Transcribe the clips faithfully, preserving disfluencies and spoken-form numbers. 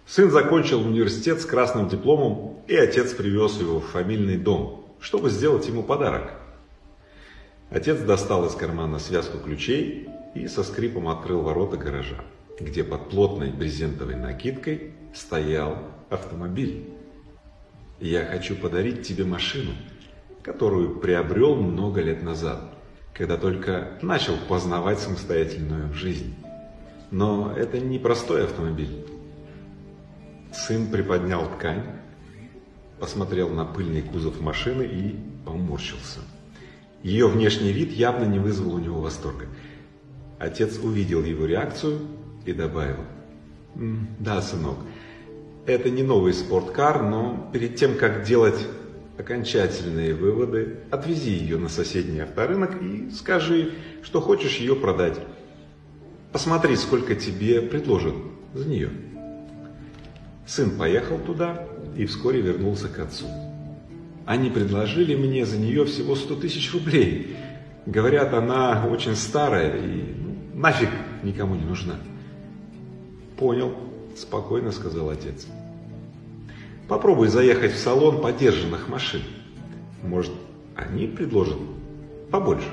Сын закончил университет с красным дипломом, и отец привез его в фамильный дом, чтобы сделать ему подарок. Отец достал из кармана связку ключей и со скрипом открыл ворота гаража, где под плотной брезентовой накидкой стоял автомобиль. «Я хочу подарить тебе машину, которую приобрел много лет назад, когда только начал познавать самостоятельную жизнь. Но это не простой автомобиль». Сын приподнял ткань, посмотрел на пыльный кузов машины и поморщился. Ее внешний вид явно не вызвал у него восторга. Отец увидел его реакцию и добавил: «Да, сынок, это не новый спорткар, но перед тем, как делать окончательные выводы, отвези ее на соседний авторынок и скажи, что хочешь ее продать. Посмотри, сколько тебе предложат за нее». Сын поехал туда и вскоре вернулся к отцу. «Они предложили мне за нее всего сто тысяч рублей. Говорят, она очень старая и ну, нафиг никому не нужна». «Понял», — спокойно сказал отец. «Попробуй заехать в салон подержанных машин. Может, они предложат побольше».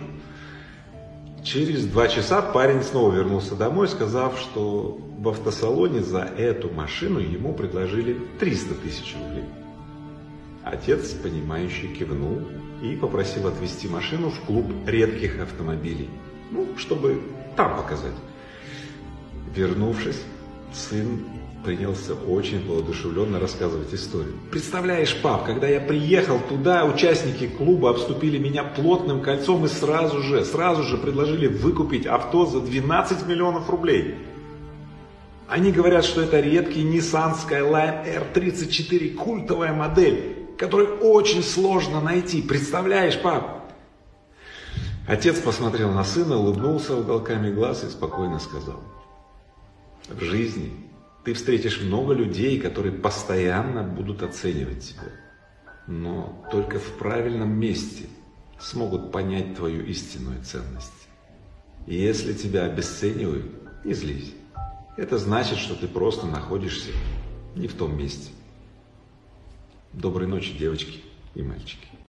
Через два часа парень снова вернулся домой, сказав, что в автосалоне за эту машину ему предложили триста тысяч рублей. Отец, понимающе кивнул и попросил отвезти машину в клуб редких автомобилей, ну, чтобы там показать. Вернувшись, сын принялся очень воодушевленно рассказывать историю. «Представляешь, пап, когда я приехал туда, участники клуба обступили меня плотным кольцом и сразу же, сразу же предложили выкупить авто за двенадцать миллионов рублей. Они говорят, что это редкий Nissan Skyline эр тридцать четыре, культовая модель, которую очень сложно найти. Представляешь, пап?» Отец посмотрел на сына, улыбнулся уголками глаз и спокойно сказал: «В жизни ты встретишь много людей, которые постоянно будут оценивать тебя, но только в правильном месте смогут понять твою истинную ценность. И если тебя обесценивают, не злись. Это значит, что ты просто находишься не в том месте». Доброй ночи, девочки и мальчики.